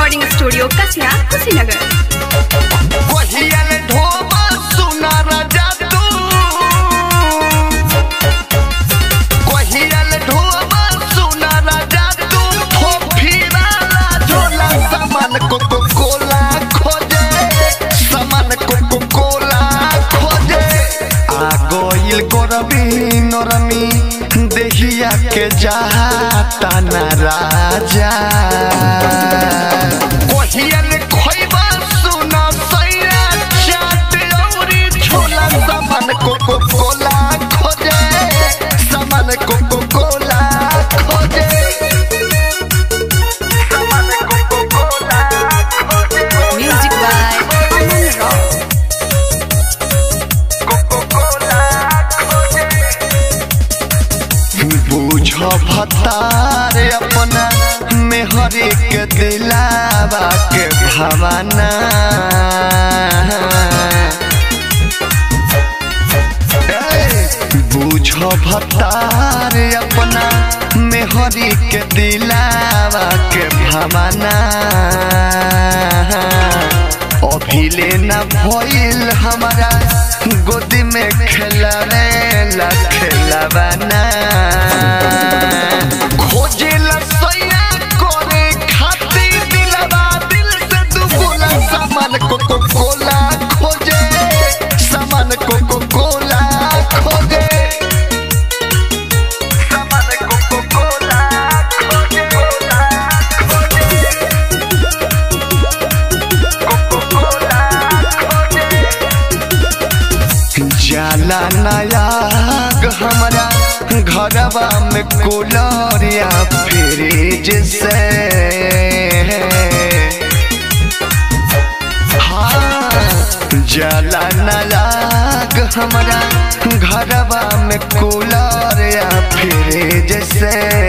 Recording studio Kasia Kushinagar. देहिया के जाता न राजा कोहियल खोइबा सुना सैया चाट औरी छोला सामान कोको कोला खोजे सामान कोको कोला खोजे सामान कोको कोला खोजे। Music by Aman Rock. Coca Cola खोजे बुझ भतार अपना मेहरी के दिलावा के भावना बुझ भतार अपना मेहरी के दिलावा के भावना अभिले न भइल हमारा गोदी में खेलने ला खेलवाना खोजे लसैया करे खातिर दिलवा दिल से दुगुना सामान कोको कोला खोजे सामान कोको कोला खोजे सामान कोको कोला खोजे कोको कोला खोजे जाला नायाग हमारा घरवा में कूलर या फ्रिज से हाँ जाला नायाग हमारा घरवा में कूलर या फ्रिज से